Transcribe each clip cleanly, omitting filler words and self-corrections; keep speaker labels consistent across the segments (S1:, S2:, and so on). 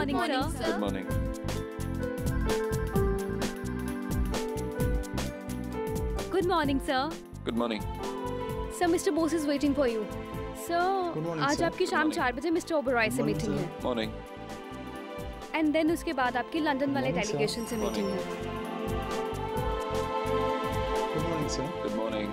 S1: morning, sir.
S2: Good morning.
S1: Good morning, sir.
S2: Good morning.
S1: Sir, Mr. Bose is waiting for you. Sir,
S3: Good morning,
S1: आज
S3: sir.
S1: आपकी शाम
S2: morning.
S1: 4 बजे mister Oberoi से
S3: morning,
S1: meeting
S3: sir.
S1: है
S2: Morning.
S1: And then उसके बाद आपकी London वाले
S3: morning, sir.
S1: डेलीगेशन से मीटिंग
S2: Morning.
S1: है.
S3: Good morning, sir.
S2: Good morning.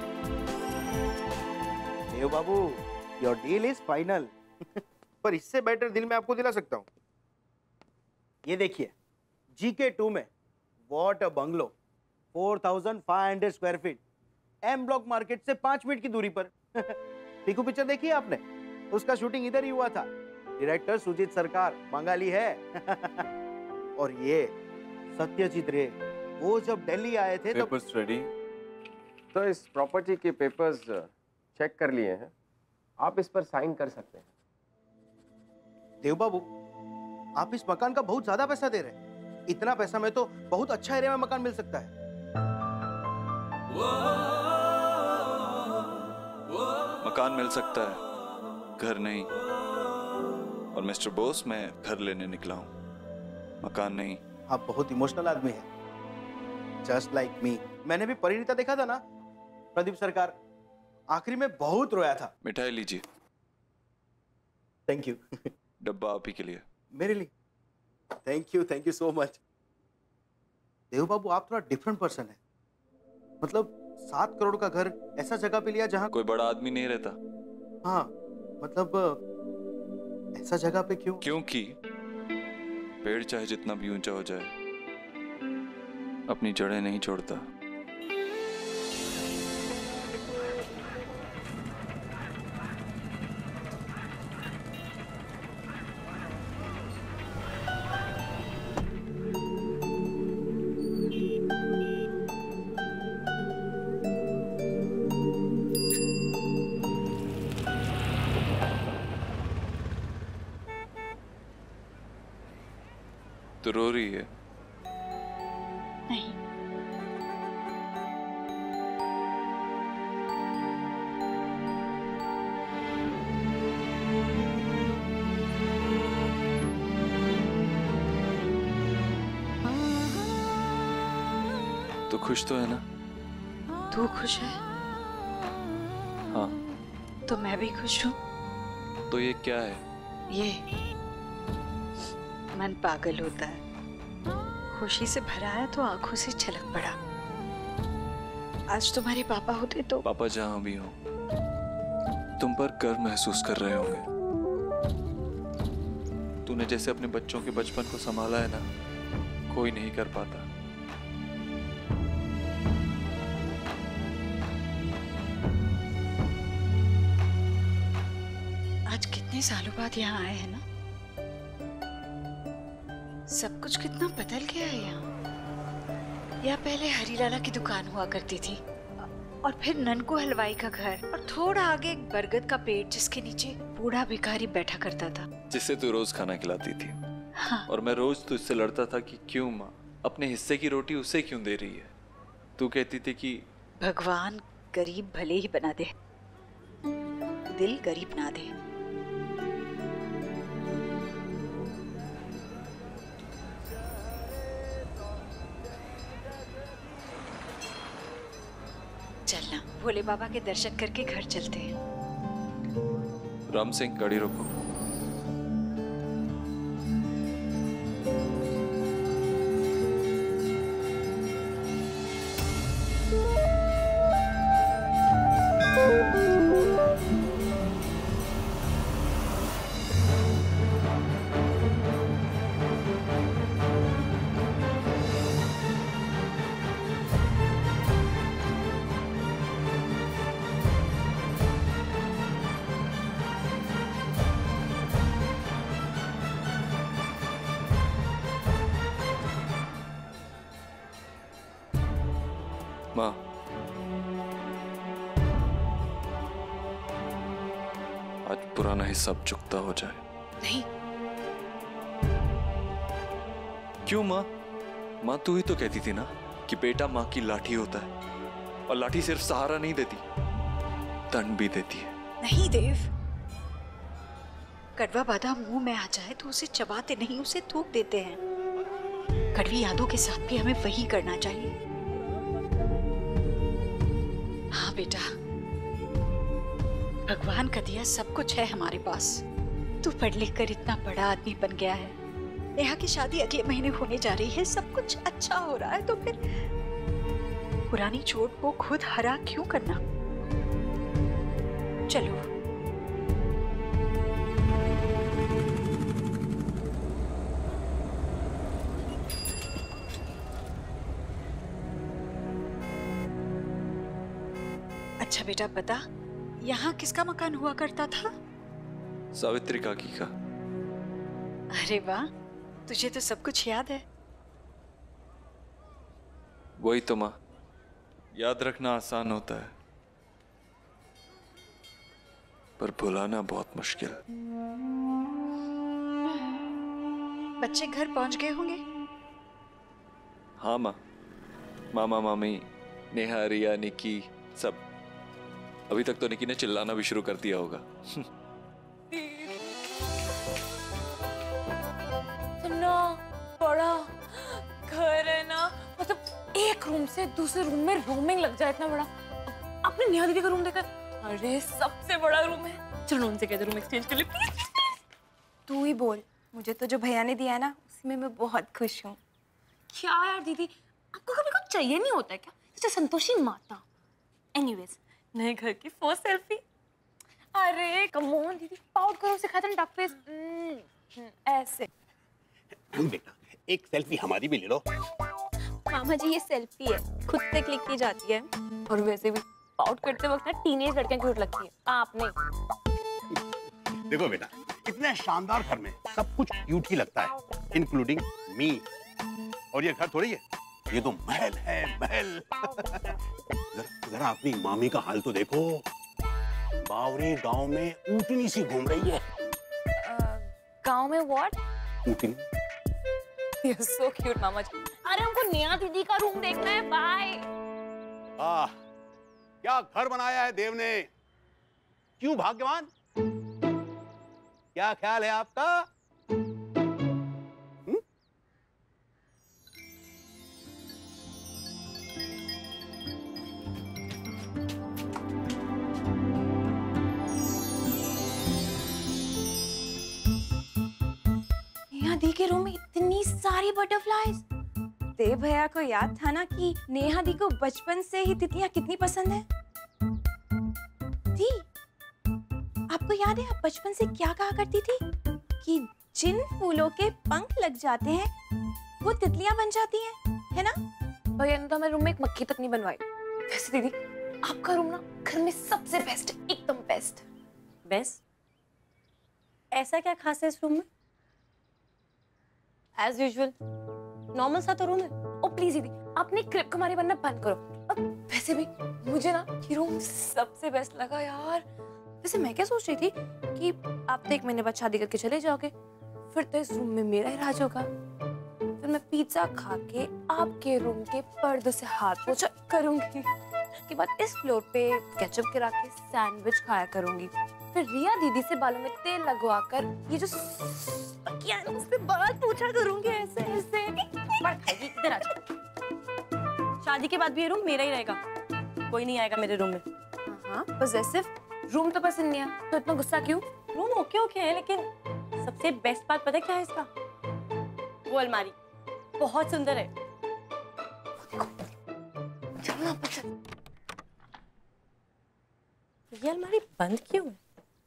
S4: Dev babu, your deal is final. पर इससे बेटर डील मैं आपको दिला सकता हूँ. ये देखिए, GK2 में what a bungalow, 4,500 square feet, M block market से 5 मिनट की दूरी पर. पीकू पिक्चर देखी है आपने? उसका शूटिंग इधर ही हुआ था. डायरेक्टर सुजीत सरकार बंगाली है. और ये सत्यजीत रे, वो जब दिल्ली आए थे तो
S2: Papers ready.
S5: तो इस प्रॉपर्टी के पेपर्स चेक कर लिए हैं, आप इस पर साइन कर सकते हैं.
S4: देव बाबू, आप इस मकान का बहुत ज्यादा पैसा दे रहे हैं. इतना पैसा में तो बहुत अच्छा एरिया में मकान मिल सकता है.
S2: मकान मिल सकता है, घर नहीं. और मिस्टर बोस, मैं घर लेने निकला हूँ, मकान नहीं.
S4: आप बहुत इमोशनल आदमी हैं. Just like me. मैंने भी परिणीता देखा था ना, प्रदीप सरकार. आखिरी में बहुत रोया था.
S2: मिठाई लीजिए,
S4: थैंक यू.
S2: डब्बा आप ही के लिए.
S4: मेरे लिए. Thank you so much. Dev babu, आप थोड़ा डिफरेंट पर्सन है. मतलब 7 करोड़ का घर ऐसा जगह पे लिया जहाँ
S2: कोई बड़ा आदमी नहीं रहता.
S4: हाँ, मतलब ऐसा जगह पे क्यों?
S2: क्योंकि पेड़ चाहे जितना भी ऊंचा हो जाए, अपनी जड़ें नहीं छोड़ता. तो रो रही है?
S6: नहीं.
S2: तो खुश तो है ना?
S6: तू खुश है
S2: हाँ.
S6: तो मैं भी खुश हूँ.
S2: तो ये क्या है?
S6: ये मन पागल होता है. खुशी से भरा है तो आंखों से छलक पड़ा. आज तुम्हारे पापा होते तो.
S2: पापा जहां भी हो, तुम पर गर्व महसूस कर रहे होंगे. तूने जैसे अपने बच्चों के बचपन को संभाला है ना, कोई नहीं कर पाता.
S6: आज कितने सालों बाद यहाँ आए हैं ना. सब कुछ कितना बदल गया है यहाँ. यहाँ पहले हरीलाला की दुकान हुआ करती थी, और फिर ननकू हलवाई का घर, और थोड़ा आगे एक बरगद का पेड़ जिसके नीचे बूढ़ा भिखारी बैठा करता था,
S2: जिससे तू रोज खाना खिलाती थी.
S6: हाँ.
S2: और मैं रोज तुझसे लड़ता था कि क्यों माँ अपने हिस्से की रोटी उसे क्यों दे रही है. तू कहती थी कि
S6: भगवान गरीब भले ही बना दे, दिल गरीब ना दे. चलना, भोले बाबा के दर्शन करके घर चलते हैं.
S2: राम सिंह, गाड़ी रोको. माँ, आज पुराना हिसाब चुकता हो जाए.
S6: नहीं.
S2: क्यों माँ? माँ तू ही तो कहती थी ना कि बेटा माँ की लाठी होता है, और लाठी सिर्फ सहारा नहीं देती, दंड भी देती है.
S6: नहीं देव, कड़वा बादाम मुंह में आ जाए तो उसे चबाते नहीं, उसे थूक देते हैं। कड़वी यादों के साथ भी हमें वही करना चाहिए। हाँ बेटा, भगवान का दिया सब कुछ है हमारे पास। तू पढ़ लिख कर इतना बड़ा आदमी बन गया है। नेहा की शादी अगले महीने होने जा रही है, सब कुछ अच्छा हो रहा है, तो फिर पुरानी चोट को खुद हरा क्यों करना। चलो। अच्छा बेटा बता, यहाँ किसका मकान हुआ करता था?
S2: सावित्री काकी का।
S6: अरे वाह, तुझे तो सब कुछ याद है।
S2: वही तो माँ, याद रखना आसान होता है पर भुलाना बहुत मुश्किल।
S6: बच्चे घर पहुंच गए होंगे?
S2: हाँ माँ, मामा मामी, नेहा, रिया, निकी सब। अभी तक तो निकी ने चिल्लाना भी शुरू कर दिया होगा।
S3: इतना बड़ा घर है ना, मतलब एक रूम से दूसरे रूम में रोमिंग लग जाए, इतना बड़ा। आपने नेहा दीदी का रूम देखा? अरे सबसे बड़ा रूम है। चलो उनसे कहते रूम एक्सचेंज कर ले प्लीज।
S7: तू ही बोल, मुझे तो जो भैया ने दिया है ना उसमें मैं बहुत खुश हूँ।
S3: क्या यार दीदी, आपको कभी कुछ चाहिए नहीं होता है क्या? जैसे संतोषी माता। एनीवेज, नए घर की फर्स्ट सेल्फी। अरे कम ऑन दीदी, पाउट करो, सिखाते हैं डक फेस ऐसे।
S8: बेटा एक सेल्फी हमारी भी ले लो।
S7: मामा जी ये सेल्फी है, खुद से क्लिक की जाती है।
S3: और वैसे भी पाउट करते वक्त ना टीनेज लड़कियां क्यूट लगती है, आप नहीं।
S8: देखो बेटा, इतने शानदार घर में सब कुछ क्यूट ही लगता है, इंक्लूडिंग मी। और ये घर थोड़ी है, ये तो महल है, महल। जरा अपनी मामी का हाल तो देखो, बावरी गांव में ऊँटनी सी घूम रही है।
S3: गांव में व्हाट?
S8: ऊँटनी।
S3: You're so cute मामा जी। अरे हमको नेहा दीदी का रूम देखना है, बाय।
S8: क्या घर बनाया है देव ने, क्यों भाग्यवान। क्या ख्याल है आपका?
S7: दी के रूम में इतनी सारी बटरफ्लाईज। देव भैया को याद था ना कि नेहा दी को बचपन से ही तितलियां कितनी पसंद है। दी, आपको याद है आप बचपन से क्या कहा करती थी कि जिन फूलों के पंख लग जाते हैं वो तितलियां बन जाती हैं, है ना?
S3: भैया ने तो हमारे रूम में एक मक्खी तक नहीं बनवाई। वैसे दीदी, आपका रूम ना घर में सबसे बेस्ट है, एकदम बेस्ट।
S9: बेस्ट? ऐसा क्या खास है इस रूम में? एज यूजुअल नॉर्मल सा तो रूम है।
S3: ओ प्लीज दीदी, आपने क्रिप कुमारी बनना बंद करो। अब वैसे भी मुझे ना ये रूम सबसे बेस्ट लगा यार। वैसे मैं क्या सोच रही थी कि आप तो 1 महीने बाद शादी करके चले जाओगे, फिर तो इस रूम में मेरा ही राज होगा। फिर मैं पिज्जा खा के आपके रूम के पर्दों से हाथ पोछा करूंगी, के बाद इस फ्लोर पे केचप गिरा के सैंडविच खाया करूंगी। फिर रिया दीदी से बालों में तेल लगवाकर ये जो तकिया है ना उससे बाल पूछा करूंगी, ऐसे ऐसे।
S9: इधर आ जाओ। शादी के बाद भी ये रूम मेरा ही रहेगा, कोई नहीं आएगा मेरे रूम में।
S3: हाँ, पोजेसिव। रूम तो पसंद नहीं है तो इतना गुस्सा क्यों?
S9: रूम ओके ओके है, लेकिन सबसे बेस्ट बात पता है क्या है इसका? वो अलमारी बहुत सुंदर है। ये अलमारी बंद क्यों है?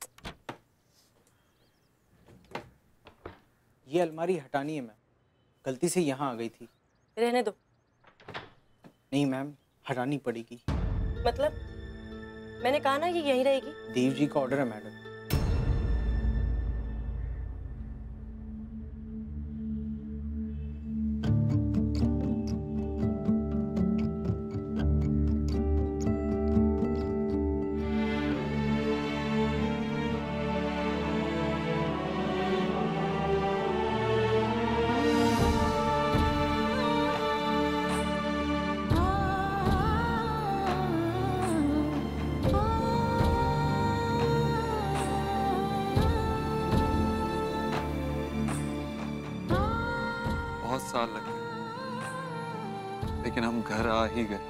S4: ये अलमारी हटानी है मैम, गलती से यहाँ आ गई थी।
S9: रहने दो।
S4: नहीं मैम, हटानी पड़ेगी।
S9: मतलब मैंने कहा ना ये यहीं रहेगी।
S4: देव जी का ऑर्डर है मैडम।
S2: लेकिन हम घर आ ही गए।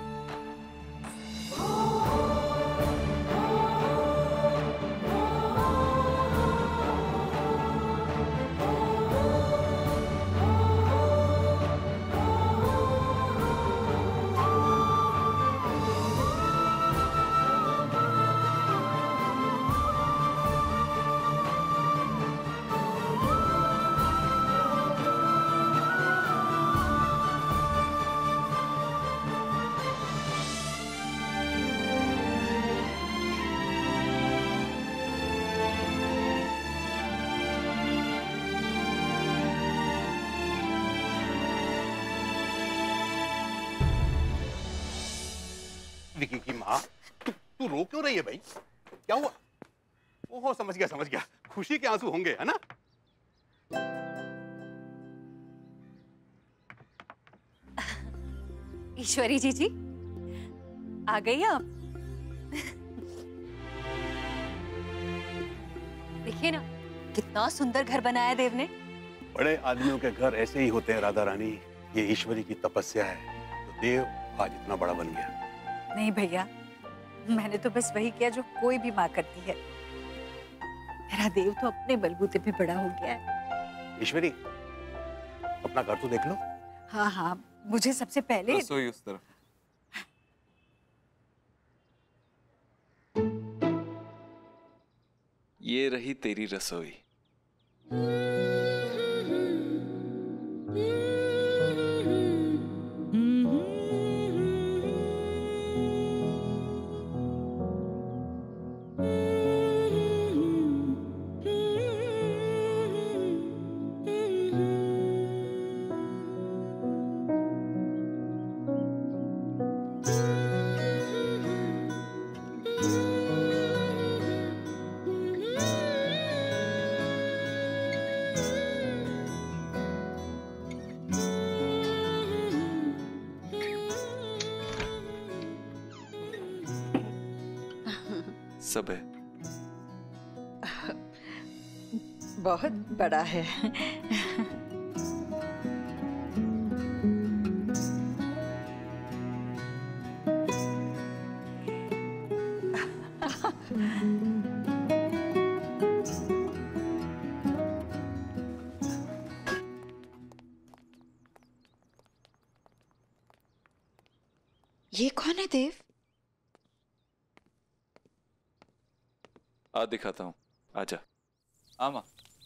S8: विकी की माँ, तू रो क्यों रही है भाई? क्या हुआ? ओहो, समझ गया। खुशी के आंसू होंगे, है ना?
S6: ईश्वरी जी आ गई आप। देखिए ना कितना सुंदर घर बनाया देव ने।
S8: बड़े आदमियों के घर ऐसे ही होते हैं राधा रानी। ये ईश्वरी की तपस्या है तो देव आज इतना बड़ा बन गया।
S6: नहीं भैया, मैंने तो बस वही किया जो कोई भी माँ करती है। मेरा देव तो अपने बलबूते पे बड़ा हो गया है।
S8: ईश्वरी, अपना घर तो देख लो।
S6: हाँ, मुझे सबसे पहले
S2: रसोई उस तरफ। ये रही तेरी रसोई। सब है।
S6: बहुत बड़ा है। ये कौन है देव?
S2: आ दिखाता हूँ, आजा। आमा।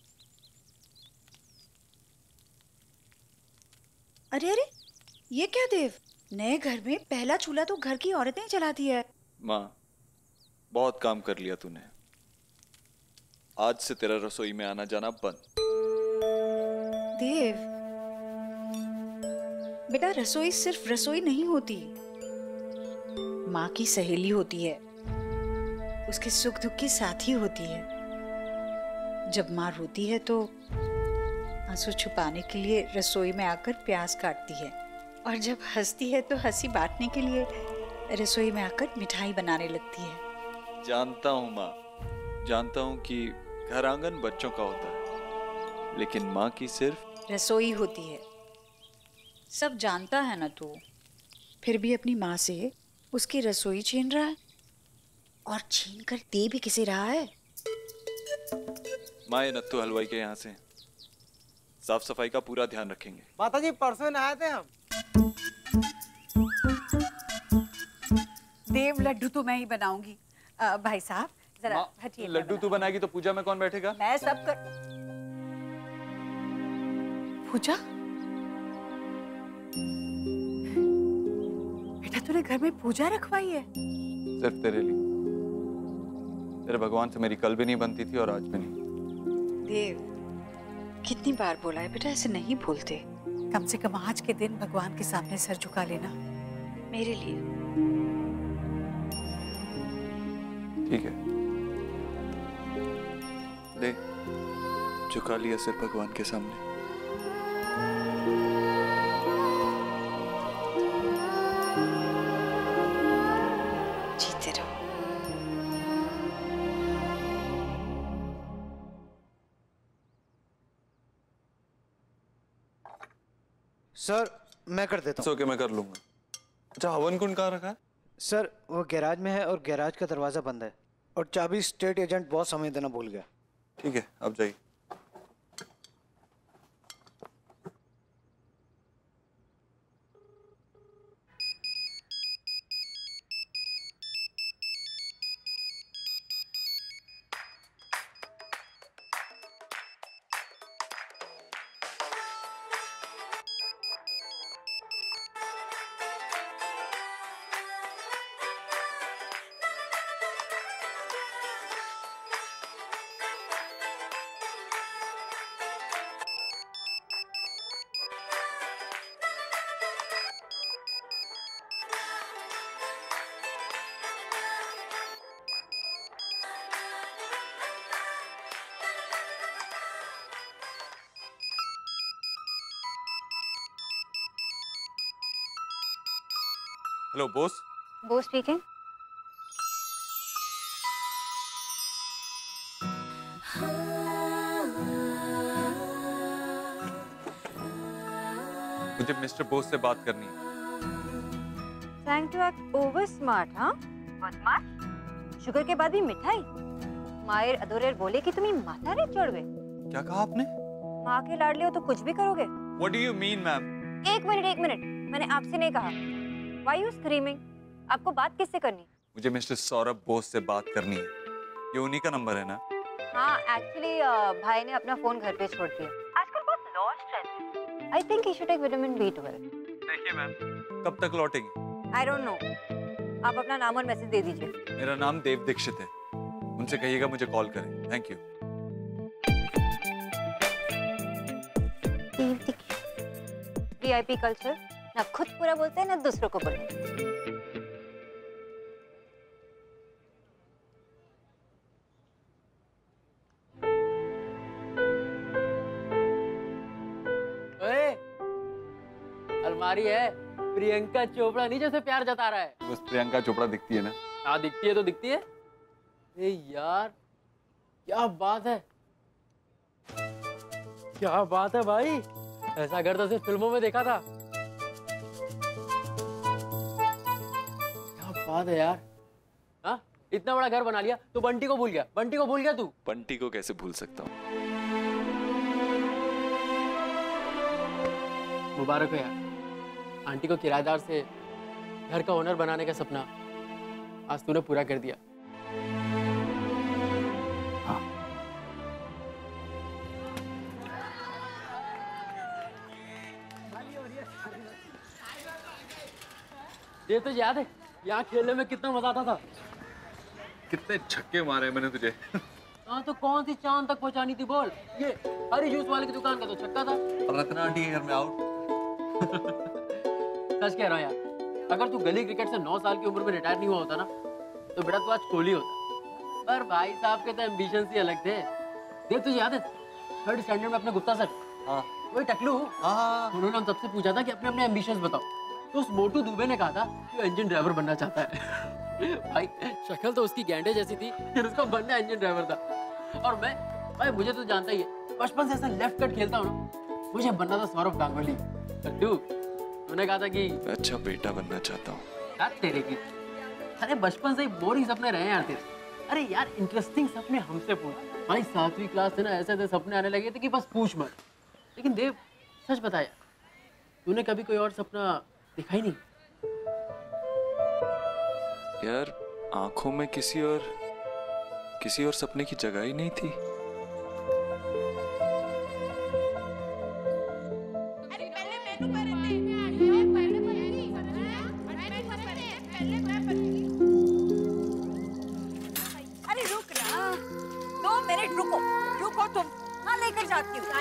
S6: अरे ये क्या देव? नए घर में पहला चूल्हा तो घर की औरतें ही चलाती है।
S2: माँ, बहुत काम कर लिया तूने। आज से तेरा रसोई में आना जाना बंद।
S6: देव बेटा, रसोई सिर्फ रसोई नहीं होती, माँ की सहेली होती है, उसके सुख दुख की साथी होती है। जब माँ रोती है तो आंसू छुपाने के लिए रसोई में आकर प्यास काटती है, और जब हंसती है तो हंसी बांटने के लिए रसोई में आकर मिठाई बनाने लगती है।
S2: जानता हूँ माँ, जानता हूँ कि घर आंगन बच्चों का होता है, लेकिन माँ की सिर्फ
S6: रसोई होती है। सब जानता है ना तू, फिर भी अपनी माँ से उसकी रसोई छीन रहा है, और छीन कर दे भी किसे रहा है?
S2: माँ, ये नत्थु हलवाई के यहाँ से साफ सफाई का पूरा ध्यान रखेंगे।
S4: माता जी, परसों नहाए थे हम।
S6: देव, लड्डू तो मैं ही बनाऊंगी। भाई साहब जरा हटिए।
S2: लड्डू तू बनाएगी तो पूजा में कौन बैठेगा?
S6: मैं सब कर। पूजा? बेटा, तूने घर में पूजा रखवाई है?
S2: सिर्फ तेरे लिए। तेरे भगवान से मेरी कल भी नहीं बनती थी और आज भी नहीं।
S6: देव, कितनी बार बोला है बेटा, ऐसे नहीं बोलते। कम से कम आज के दिन भगवान के सामने सर झुका लेना मेरे लिए।
S2: ठीक है, ले, झुका लिया सिर भगवान के सामने।
S6: जीते रहो।
S4: सर, मैं कर देता हूँ।
S2: ओके, मैं कर लूंगा। अच्छा, हवन कुंड कहाँ रखा है?
S10: सर वो गैराज में है और गैराज का दरवाज़ा बंद है और चाबी स्टेट एजेंट बहुत समय देना भूल गया।
S2: ठीक है, आप जाइए। Hello boss.
S1: Boss speaking.
S2: मुझे मिस्टर बोस से बात करनी है।
S11: Trying to act over smart, हाँ? What smart? शुगर के बाद भी मिठाई? मायर अधूरेर बोले कि तुम्हें माथा रे चढ़वे।
S2: क्या कहा आपने?
S11: माँ के लाडले हो तो कुछ भी करोगे।
S2: What do you mean, ma'am?
S11: एक मिनट, मैंने आपसे नहीं कहा। Why you screaming? आपको बात किससे करनी?
S2: मुझे मिस्टर सौरभ बोस से बात करनी है। ये उन्हीं का नंबर है ना?
S11: हाँ, एक्चुअली भाई ने अपना फोन घर पे छोड़ दिया। आजकल बहुत लॉस्ट रहते हैं। I think he should take vitamin B12.
S2: देखिए मैम, कब तक लौटेंगे?
S11: I don't know. आप अपना नाम और मैसेज दे दीजिए।
S2: मेरा नाम देव दीक्षित है। उनसे कहिएगा मुझे कॉल करें। Thank you.
S11: VIP कल्चर, ना खुद पूरा बोलते हैं ना दूसरों को बोलते हैं।
S12: अलमारी है, प्रियंका चोपड़ा नहीं जैसे प्यार जता रहा है।
S2: बस प्रियंका चोपड़ा दिखती है ना?
S12: हाँ दिखती है तो दिखती है। ए यार क्या बात है, क्या बात है भाई, ऐसा घर तो सिर्फ फिल्मों में देखा था। क्या बात है यार। हाँ इतना बड़ा घर बना लिया तो बंटी को भूल गया, बंटी को भूल गया तू।
S2: बंटी को कैसे भूल सकता हूँ?
S12: मुबारक हो यार, आंटी को किराएदार से घर का ओनर बनाने का सपना आज तूने पूरा कर दिया। हाँ। ये तो याद है यहाँ खेलने में कितना मजा आता था।
S2: कितने छक्के मारे मैंने तुझे।
S12: हाँ तो कौन सी चांद तक पहुंचानी थी बोल। ये हरी जूस वाले की दुकान का तो छक्का था।
S2: रत्ना आंटी के घर में आउट।
S12: सच कह रहा हूँ यार, अगर तू गली क्रिकेट से 9 साल की उम्र में रिटायर नहीं हुआ होता ना तो बेटा तू आज कोहली होता। पर भाई साहब के तो एम्बिशन ही अलग थे। देख तुझे याद है 3rd स्टैंडर्ड में अपने गुप्ता सर, हाँ वही टकलू, हाँ उन्होंने हम सबसे पूछा था कि अपने अपने एम्बिशंस बताओ, तो उस मोटू दुबे ने कहा था कि वो इंजन ड्राइवर बनना चाहता है। भाई शक्ल तो उसकी गैंडे जैसी थी, फिर उसका बनना इंजन ड्राइवर था। और मैं भाई मुझे तो जानता ही है, बचपन से ऐसा लेफ्ट कट खेलता हूँ ना, मुझे बनना था सौरभ गांगुली। तूने कहा था कि
S2: अच्छा बेटा बनना चाहता हूँ।
S12: यार तेरे की, अरे बचपन से ही बोरिंग सपने रहे यार तेरे। अरे यार इंटरेस्टिंग सपने हमसे पूछ। भाई 7वीं क्लास से ना ऐसे ऐसे सपने आने लगे थे कि बस पूछ मत। लेकिन देव सच बताया, तूने कभी कोई और सपना देखा ही नहीं?
S2: यार आंखों में किसी और सपने की जगह ही नहीं थी।
S11: अरे रुक ना, 2 मिनट रुको तुम। हाँ लेकर जाती हूँ।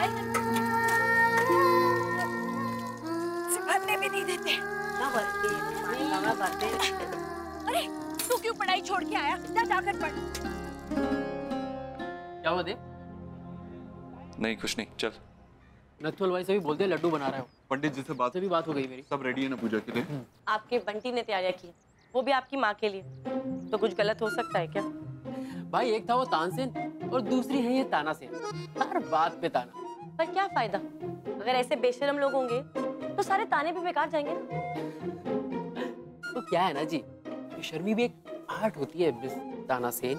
S11: भरने भी नहीं देते। अरे तू क्यों पढ़ाई छोड़ के आया? जाकर पढ़।
S12: क्या हुआ देव?
S2: नहीं कुछ नहीं, चल।
S12: नथुल भाई से भी बोलते लड्डू बना रहे हो।
S2: पंडित जी से बात
S12: हो गई मेरी।
S2: सब रेडी है ना पूजा के लिए?
S9: आपके बंटी ने तैयारियां की, वो भी आपकी माँ के लिए, तो कुछ गलत हो सकता है क्या?
S12: भाई एक था वो तानसेन और दूसरी है ये तानासेन, हर बात पे ताना।
S9: पर क्या फायदा, अगर ऐसे बेशरम लोग होंगे तो सारे ताने भी बेकार जाएंगे ना।
S12: तो क्या है ना जी, बेशर्मी भी एक आर्ट होती है मिस दाना सेन।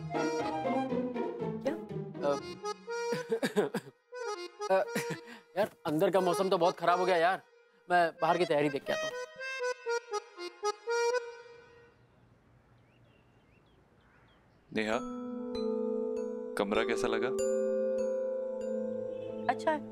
S3: क्या?
S12: यार अंदर का मौसम तो बहुत खराब हो गया यार, मैं बाहर की तैयारी देख के आता हूँ।
S2: नेहा, कमरा कैसा लगा?
S9: अच्छा है।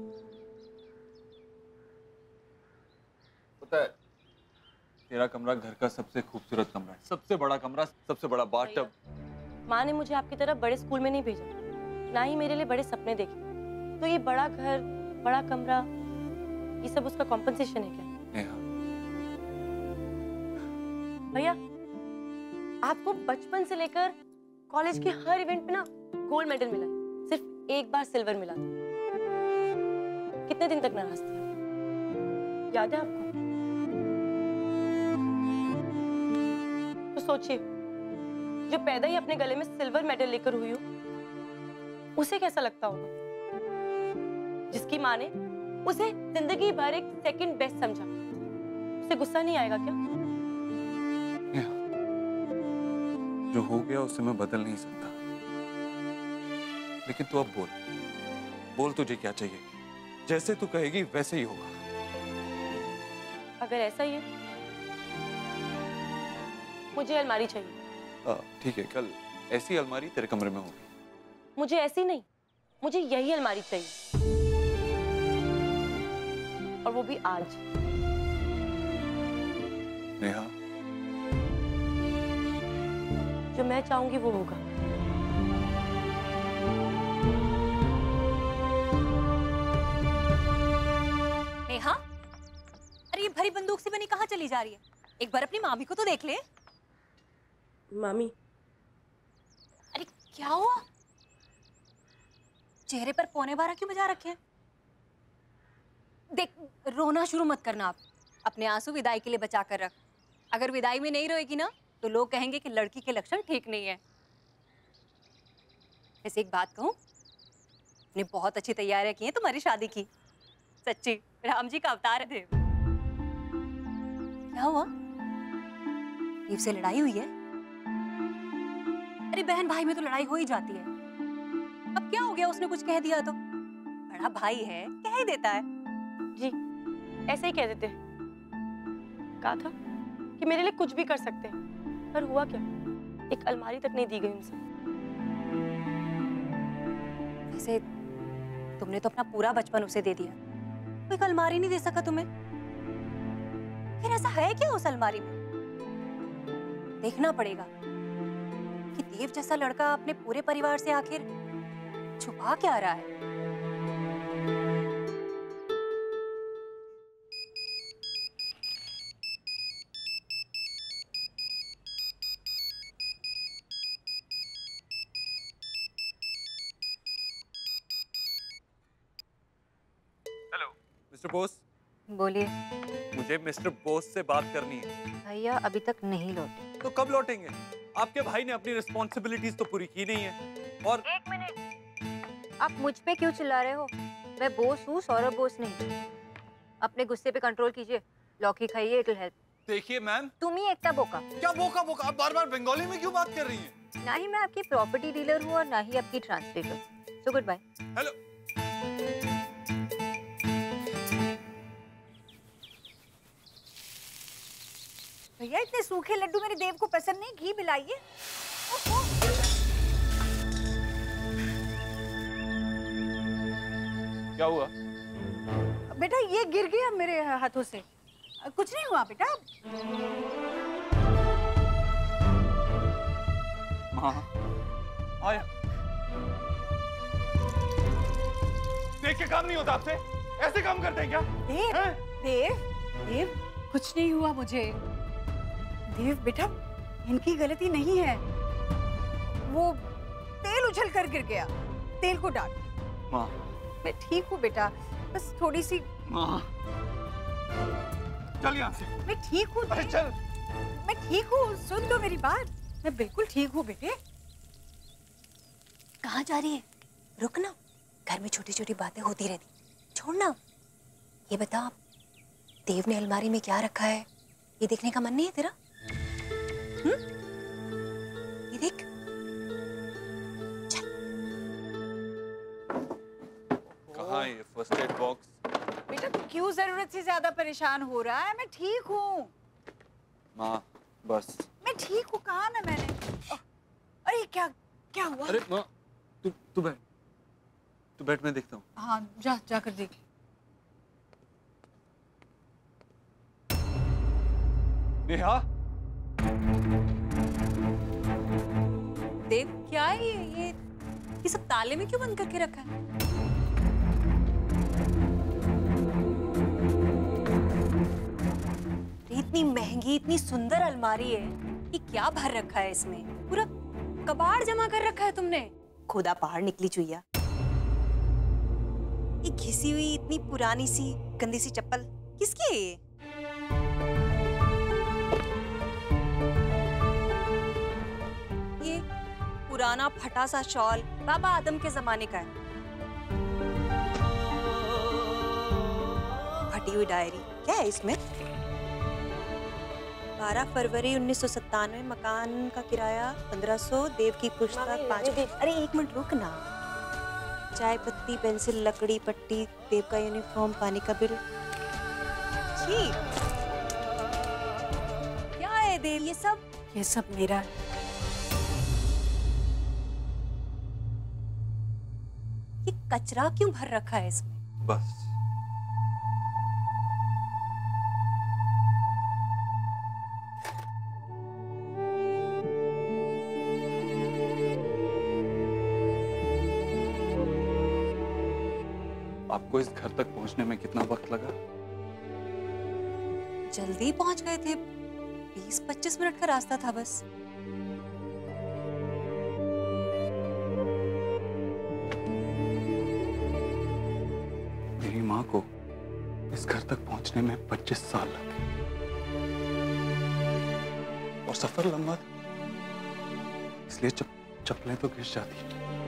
S2: पता है, तेरा कमरा घर का सबसे खूबसूरत कमरा है, सबसे बड़ा कमरा, सबसे बड़ा बाथटब।
S9: माँ ने मुझे आपकी तरह बड़े स्कूल में नहीं भेजा, ना ही मेरे लिए बड़े सपने देखे। तो ये बड़ा घर, बड़ा कमरा, ये सब उसका कॉम्पनसेशन है क्या?
S2: नेहा,
S9: भैया, आपको बचपन से लेकर कॉलेज के हर इवेंट पे ना गोल्ड मेडल मिला है, सिर्फ एक बार सिल्वर मिला था। कितने दिन तक नाराज थे? याद है आपको? तो सोचिए, जो पैदा ही अपने गले में सिल्वर मेडल लेकर हुई हो, उसे कैसा लगता होगा? जिसकी माँ ने उसे जिंदगी भर एक सेकंड बेस्ट समझा, उसे गुस्सा नहीं आएगा क्या?
S2: जो हो गया उसे मैं बदल नहीं सकता, लेकिन तू अब बोल, बोल तुझे क्या चाहिए? जैसे तू कहेगी वैसे ही होगा।
S9: अगर ऐसा ही है, मुझे अलमारी चाहिए।
S2: ठीक है, कल ऐसी अलमारी तेरे कमरे में होगी।
S9: मुझे ऐसी नहीं, मुझे यही अलमारी चाहिए, और वो भी आज।
S2: नेहा,
S9: जो मैं चाहूंगी वो होगा।
S11: नेहा, अरे ये भरी बंदूक से बनी कहाँ चली जा रही है? एक बार अपनी मामी को तो देख ले।
S9: मामी,
S11: अरे क्या हुआ? चेहरे पर पौने 12 क्यों बजा रखे हैं? देख, रोना शुरू मत करना आप। अपने आंसू विदाई के लिए बचा कर रख। अगर विदाई में नहीं रोएगी ना तो लोग कहेंगे कि लड़की के लक्षण ठीक नहीं है। वैसे एक बात कहूँ, ने बहुत अच्छी तैयारियां की हैं तुम्हारी शादी की। सच्ची राम जी का अवतार है देव। क्या हुआ? देव से लड़ाई हुई है? अरे बहन भाई में तो लड़ाई हो ही जाती है। अब क्या हो गया, उसने कुछ कह दिया तो? बड़ा भाई है, कह ही देता है।
S9: जी ऐसे ही कह देते हैं। कहा था कि मेरे लिए कुछ भी कर सकते हैं, पर हुआ क्या? एक अलमारी तक नहीं दी गई उनसे।
S11: वैसे तुमने तो अपना पूरा बचपन उसे दे दिया, कोई अलमारी नहीं दे सका तुम्हें। फिर ऐसा है क्या उस अलमारी में? देखना पड़ेगा कि देव जैसा लड़का अपने पूरे परिवार से आखिर छुपा क्या रहा है।
S2: मिस्टर बोस,
S11: बोलिए।
S2: मुझे मिस्टर बोस से बात करनी है।
S11: भैया अभी तक नहीं लौटे।
S2: तो कब लौटेंगे? आपके भाई ने अपनी रिस्पॉन्सिबिलिटीज तो पूरी की नहीं है। और
S11: एक मिनट, आप मुझ पे क्यों चिल्ला रहे हो? मैं बोस हूँ, सौरभ बोस नहीं। अपने गुस्से पे कंट्रोल कीजिए। लौकी खाइए, इट विल हेल्प।
S2: देखिए मैम,
S11: तुम ही एकता बोका।
S2: क्या बोका बोका? आप बार बार बंगाली में क्यों बात कर रही हैं?
S11: ना ही मैं आपकी प्रॉपर्टी डीलर हूँ और ना ही आपकी translator. So goodbye.
S2: Hello.
S13: भैया इतने सूखे लड्डू मेरे देव को पसंद नहीं, घी मिलाइए।
S2: क्या हुआ?
S13: बेटा ये गिर गया मेरे हाथों से। कुछ नहीं हुआ बेटा।
S2: हाँ आया। देख के काम नहीं होता आपसे? ऐसे काम करते हैं क्या?
S13: देव कुछ नहीं हुआ मुझे। देव बेटा इनकी गलती नहीं है, वो तेल उछल कर गिर गया। तेल को डांट।
S2: माँ,
S13: मैं ठीक हूँ बेटा, बस थोड़ी सी।
S2: माँ चल यहाँ से।
S13: मैं ठीक हूँ।
S2: अरे चल।
S13: मैं ठीक हूँ, सुन दो मेरी बात। मैं बिल्कुल ठीक हूँ बेटे।
S11: कहाँ जा रही है? रुकना, घर में छोटी छोटी बातें होती रहती, छोड़ना। ये बता, देव ने अलमारी में क्या रखा है ये देखने का मन नहीं है तेरा? ये देख।
S2: कहाँ है फर्स्ट एड बॉक्स?
S13: बेटा तू क्यों जरूरत से ज्यादा परेशान हो रहा है? मैं ठीक हूँ।
S2: माँ बस।
S13: मैं ठीक हूँ, कहा ना मैंने। अरे क्या क्या हुआ?
S2: अरे माँ तू बैठ मैं देखता हूँ।
S13: हाँ जाकर देख।
S2: नेहा।
S11: देव क्या है ये सब ताले में क्यों बंद करके रखा है? इतनी महंगी इतनी सुंदर अलमारी है, ये क्या भर रखा है इसमें? पूरा कबाड़ जमा कर रखा है तुमने। खुदा पहाड़ निकली चुईया। ये घिसी हुई इतनी पुरानी सी गंदी सी चप्पल किसकी है ये? ये पुराना फटा सा शॉल बाबा आदम के जमाने का है। फटी हुई डायरी क्या है इसमें? 12 फरवरी 1997, मकान का किराया 1500, देव की पुस्तक 5। अरे एक मिनट रुक ना। चाय पत्ती, पेंसिल, लकड़ी, पट्टी, देव का यूनिफॉर्म, पानी का बिल। क्या है देव ये सब?
S13: ये सब मेरा है।
S11: ये कचरा क्यों भर रखा है इसमें?
S2: बस आपको इस घर तक पहुंचने में कितना वक्त लगा?
S11: जल्दी पहुंच गए थे, 20-25 मिनट का रास्ता था बस।
S2: मेरी माँ को इस घर तक पहुंचने में 25 साल लगे और सफर लंबा था, इसलिए चप्पलें तो घिस जाती।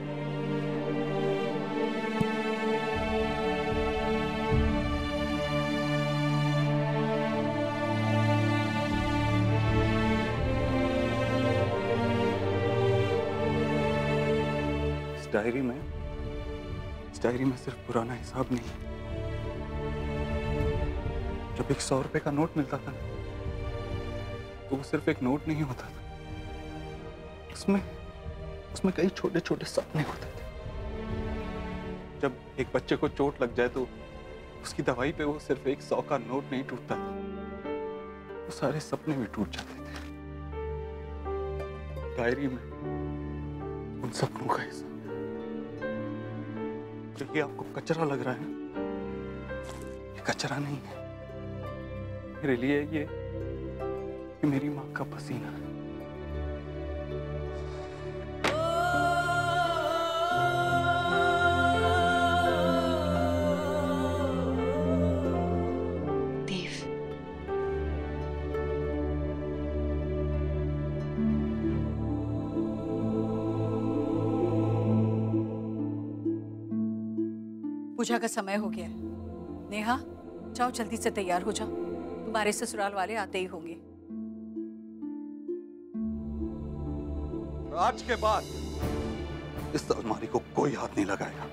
S2: इस डायरी में सिर्फ पुराना हिसाब नहीं है। जब एक 100 रुपए का नोट मिलता था तो वो सिर्फ एक नोट नहीं होता था, उसमें कई छोटे छोटे सपने होते थे। जब एक बच्चे को चोट लग जाए तो उसकी दवाई पे वो सिर्फ एक 100 का नोट नहीं टूटता था, वो सारे सपने भी टूट जाते थे। डायरी में उन सपनों का हिस्सा जो ये आपको कचरा लग रहा है, ये कचरा नहीं है। मेरे लिए ये मेरी माँ का पसीना है।
S13: पूजा का समय हो गया है। नेहा जाओ जल्दी से तैयार हो जाओ, तुम्हारे ससुराल वाले आते ही होंगे।
S2: आज के बाद इस अलमारी को कोई हाथ नहीं लगाएगा।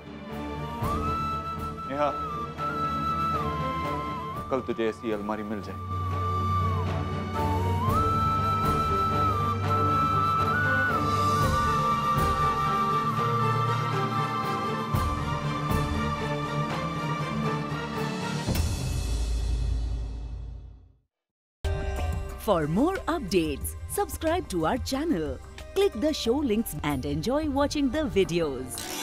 S2: नेहा, कल तुझे ऐसी अलमारी मिल जाए।
S14: For more updates, subscribe to our channel, click the show links and enjoy watching the videos.